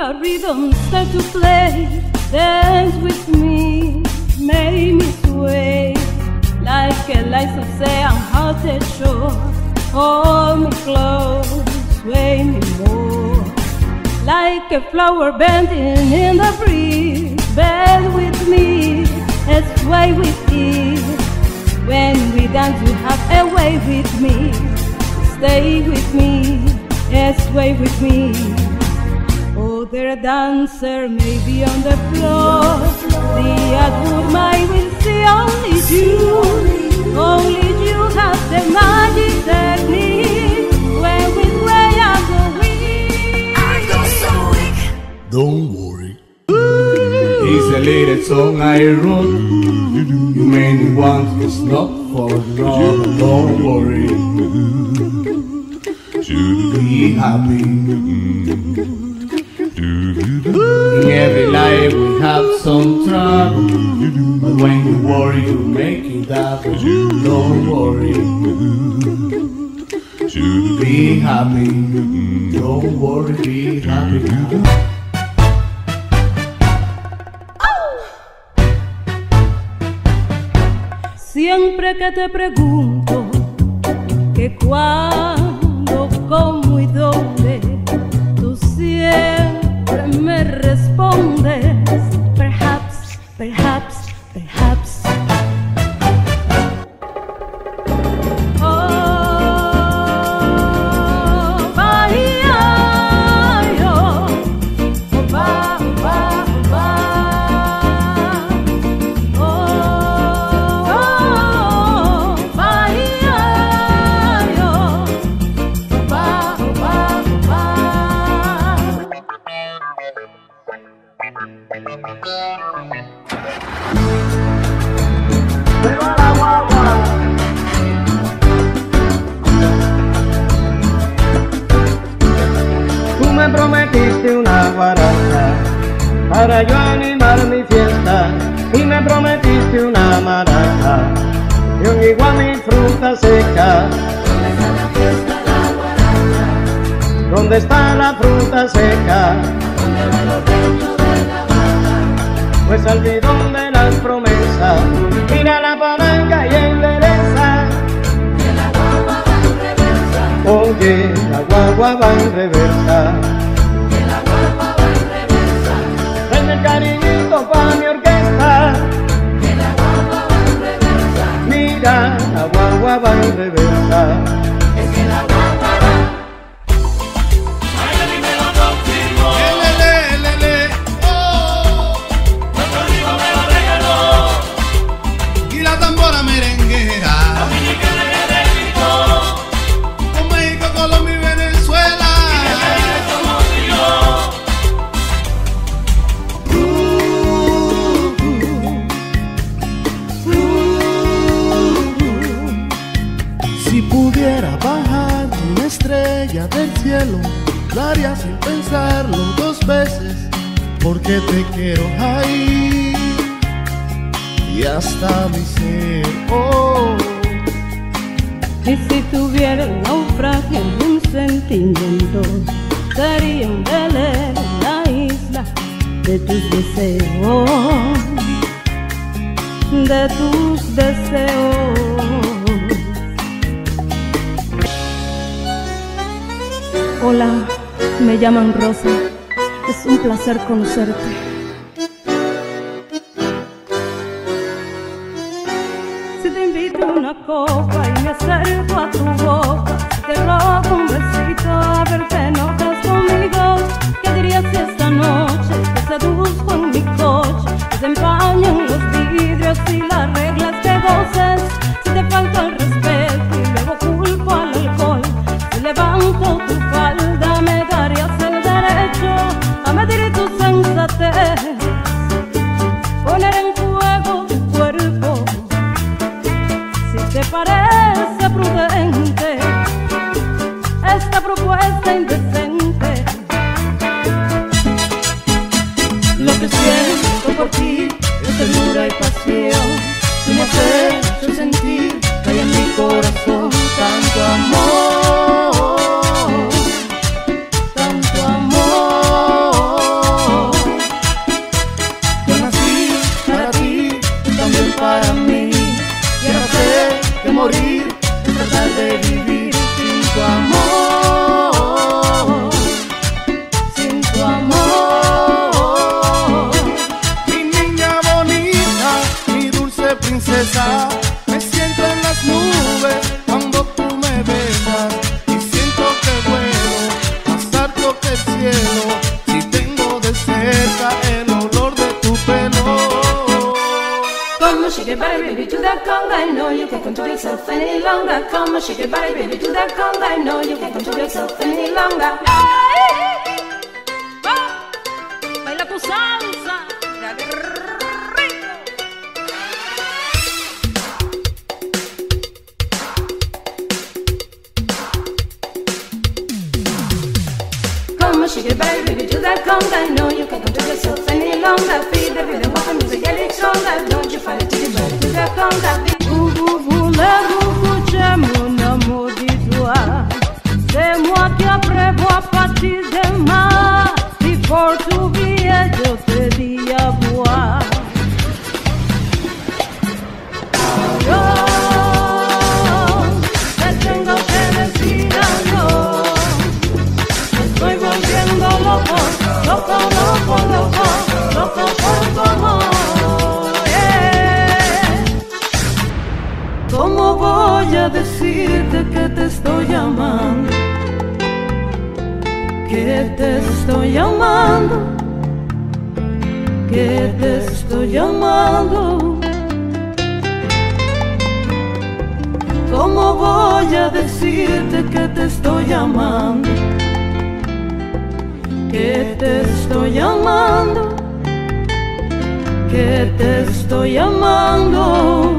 a rhythm start to play, dance with me, make me sway, like a light of say I'm hearted shore. Hold me close, sway me more, like a flower bending in the breeze. Bend with me, sway with ease. When we dance, you have a way with me. Stay with me, sway with me. Other dancer may be on the floor. The adult mind will see only you. Only you have the magic technique. When we sway, I go weak. I go so weak. Don't worry. It's a little song I wrote. You many ones, it's not for long. Don't worry. Be happy. In every life we have some trouble, but when you worry you make it happen. Don't worry. Be happy. Don't worry, be happy. Siempre que te pregunto que cuándo, cómo y dónde, tú siempre me respondes, perhaps, perhaps, perhaps. Tú me prometiste una guaracha para yo animar mi fiesta, y me prometiste una maraca y un igual mi fruta seca. ¿Dónde está la fruta seca? ¿Dónde van los dueños de la vaca? Pues al bidón de las promesas, mira la palanca y endereza. Que la guagua va en reversa. Oye, la guagua va en reversa. Que la guagua va en reversa. Denme el cariñito pa' mi orquesta. Que la guagua va en reversa. Mira, la guagua va en reversa. Es que la guagua va. Del cielo, lo haría sin pensarlo dos veces, porque te quiero ahí y hasta mi ser. Oh. Y si tuviera el naufragio de un sentimiento, sería un velero en la isla de tus deseos, de tus deseos. Hola, me llaman Rosa, es un placer conocerte. Si te invito a una copa y me acerco a tu boca, si te robo un besito a ver te enojas conmigo, ¿qué dirías si esta noche te seduzco en mi coche? Que se empañen los vidrios y las reglas que goces. Si te falta el respeto y luego culpo al alcohol, si levanto tu falda me darías el derecho a medir tu sensatez, poner en juego tu cuerpo. Si te parece prudente esta propuesta indecente, lo que siento por ti es ternura y pasión. Tú me has hecho sentir que hay en mi corazón tanto amor, tanto amor. your body, baby, to that conga. I know you can't control yourself any longer. Come on, shake your body, baby, to that conga. I know you can't control yourself any longer. Baila tu salsa, shake your body, baby, to that conga. I know you can't control yourself any longer. Feel the rhythm of the music, get it stronger. Don't you fight it till your body to that conga. Voulez-vous coucher mon amour, dis-toi. C'est moi qui prévois partir demain. Il faut t'oublier, je te dis à boire. Yo, te tengo que decir algo. Estoy volviendo loco, loco, loco, loco, loco por tu amor, yeah. ¿Cómo voy a decirte que te estoy llamando? Que te estoy llamando, que te estoy llamando. ¿Cómo voy a decirte que te estoy llamando? Que te estoy llamando, que te estoy llamando.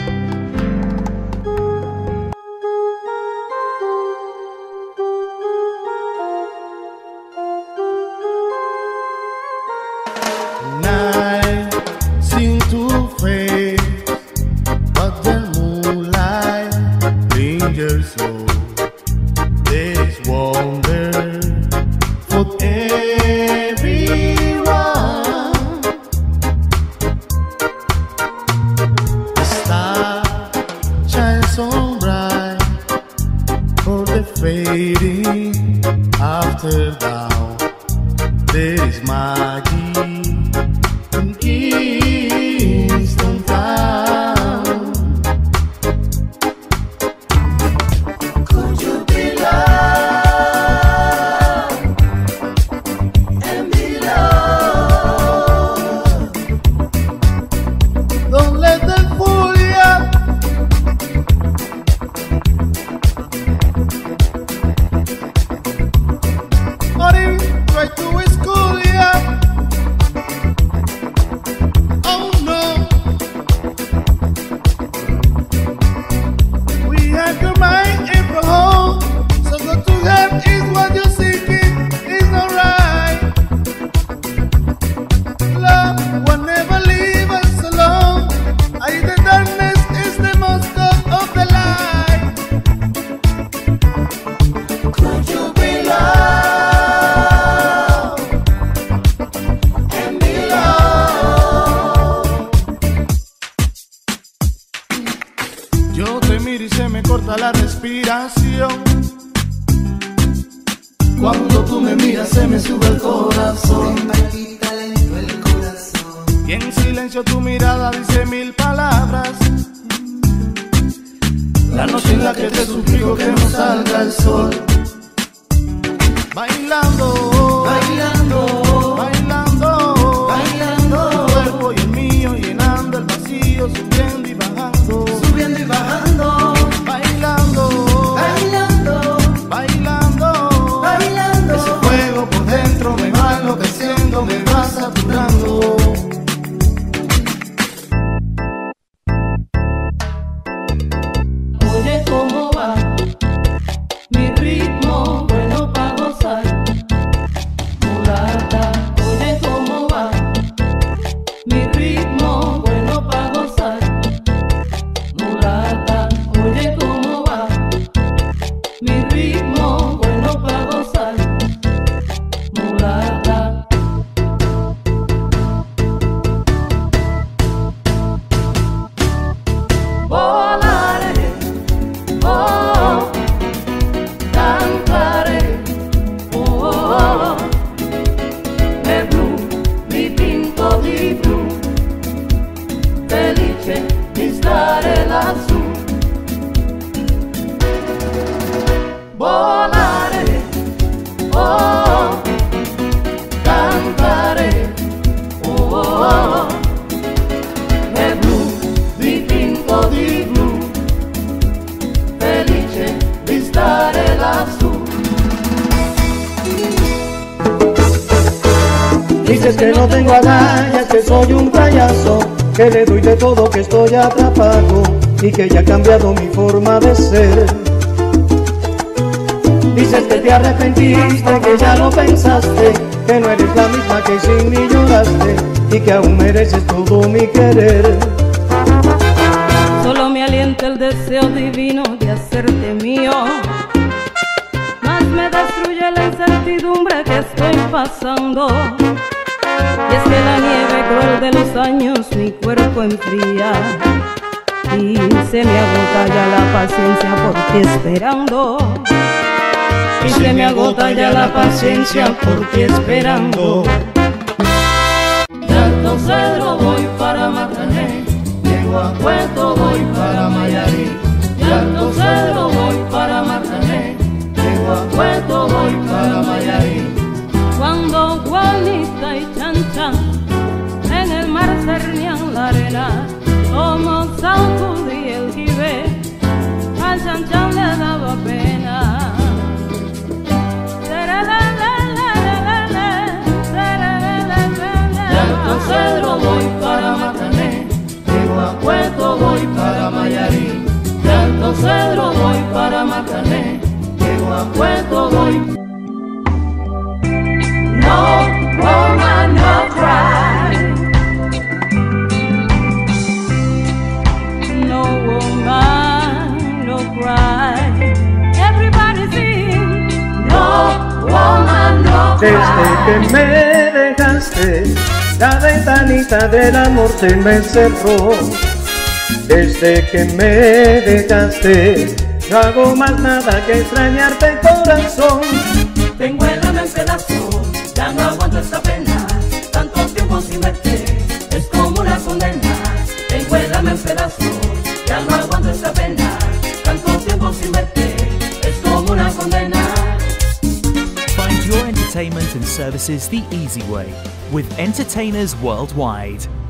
Night, sin tu face, but the moonlight lingers so. There is wonder for everyone. The star shines so bright for the fading after down. There is magic in Kingston Town. Could you be loved and be loved? Don't let them fool ya. Or even try to school ya. Oh no. We have your mind in from home, so go to them is what you're seeking is alright. Love will never leave us alone. I the darkness is the master of the light. Could you be loved and be loved? Yo te miro y se me corta la respiración. Cuando tú me miras se me sube el corazón. Y en silencio tu mirada dice mil palabras. La noche en la que te suplico que no salga el sol. Bailando, bailando, bailando, bailando. Tu cuerpo y el mío llenando el vacío, subiendo y bajando, subiendo y bajando. Bailando, bailando, bailando, bailando. Ese fuego por dentro me va enloqueciendo, me va saturando. Oye, ¿cómo va? Mi ritmo bueno pa' gozar. Mulata, oye, ¿cómo va? Mi ritmo bueno pa' gozar. Mulata, oye, ¿cómo va? Mi ritmo bueno pa' gozar. Mulata. Volaré, oh, cantaré, oh, de blu, mi pinto di blu, felice di stare lassù. Volare, oh, cantare, oh, de blu, Dices que no tengo agallas, que soy un payaso, que le doy de todo, que estoy atrapado y que ya ha cambiado mi forma de ser. Dices que te arrepentiste, que ya lo pensaste, que no eres la misma que sin mí lloraste y que aún mereces todo mi querer. Solo me alienta el deseo divino de hacerte mío, más me destruye la incertidumbre que estoy pasando. Y es que la nieve cruel de los años mi cuerpo enfría y se me agota ya la paciencia por ti esperando. Y se me agota ya la paciencia por ti esperando. De Alto Cedro voy para Matané, llego a Puerto voy para Mayarí. De Alto Cedro voy para Matané, llego a Puerto voy para Mayarí. Cuando Juanita y Chan Chan en el mar cernían la arena, como sacudí el jibe, a Chan Chan le daba pena. De Alto Cedro voy para Matané, llego a Puerto voy para Mayarí. De Alto Cedro voy para Matané, llego a Puerto voy. No woman, no cry. No woman, no cry. Everybody sing. No woman, no cry. Desde que me dejaste, la ventanita del amor se me cerró. Desde que me dejaste, no hago más nada que extrañarte, corazón. Tengo el alma en pedazos, ya no aguanto esta pena. Tanto tiempo sin verte, es como una condena. Tengo el alma en pedazos, ya no aguanto esta pena. Tanto tiempo sin verte, es como una condena. Find your entertainment and services the easy way with entertainers worldwide.